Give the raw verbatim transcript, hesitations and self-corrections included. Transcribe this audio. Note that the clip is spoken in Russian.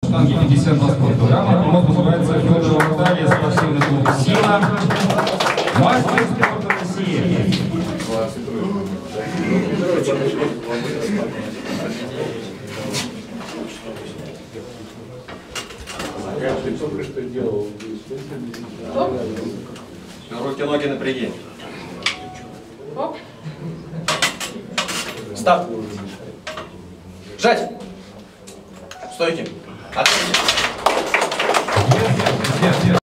штанги пятьдесят два спортпрограмма. Пилот называется Федорова Наталья, спортивный клуб «Сила». Мастер спорта России. Ты только что делал. Руки-ноги напряги. Старт. Жать. Стойте. Отойдите.